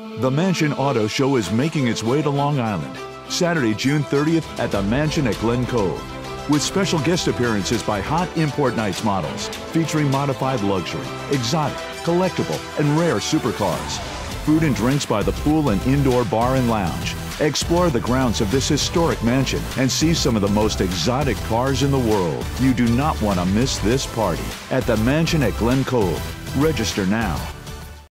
The Mansion Auto Show is making its way to Long Island, Saturday, June 30th at the Mansion at Glen Cove, with special guest appearances by hot import nights models featuring modified luxury, exotic, collectible, and rare supercars. Food and drinks by the pool and indoor bar and lounge. Explore the grounds of this historic mansion and see some of the most exotic cars in the world. You do not want to miss this party at the Mansion at Glen Cove. Register now.